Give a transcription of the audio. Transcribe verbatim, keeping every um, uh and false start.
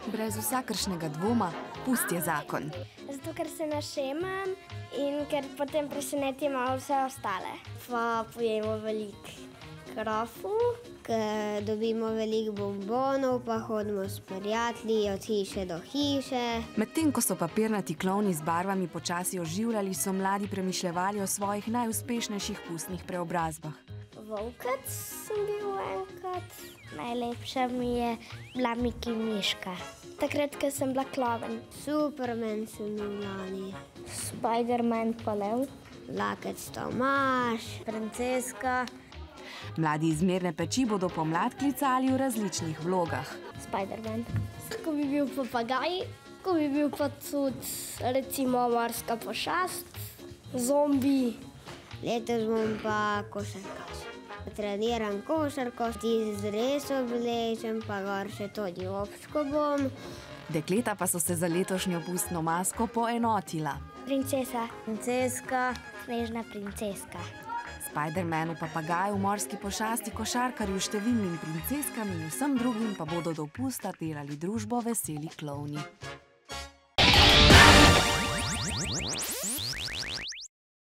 Brez vsakršnega dvoma, pust je zakon. Zato, ker se našemam in ker potem preseneti malo vse ostale. Pa pojemo veliko krofu, ker dobimo veliko bombonov, pa hodimo s prijatelji od hiše do hiše. Medtem ko so papirnati klovni z barvami počasi oživljali, so mladi premišljevali o svojih najuspešnejših pustnih preobrazbah. Volkec sem bil enkrat. Najlepša mi je bila Miki Miška. Takrat, ko sem bila kloven. Superman sem bil lani. Spiderman pa Lev. Lakec Tomaž. Princeska. Mladi iz Mirne peči bodo pomlad klicali v različnih vlogah. Spiderman. Ko bi bil papagaj, ko bi bil pa tudi recimo morska pošast, zombi. Letos bom pa košarkaš. Treniram košarko, ti res oblečem, pa gor še tudi občko bom. Dekleta pa so se za letošnjo pustno masko poenotila. Princesa. Princeska. Snežna princeska. Spidermanu, papagaju, morski pošasti, košarkarju, številnim princeskam in vsem drugim pa bodo do pusta delali družbo veseli klovni.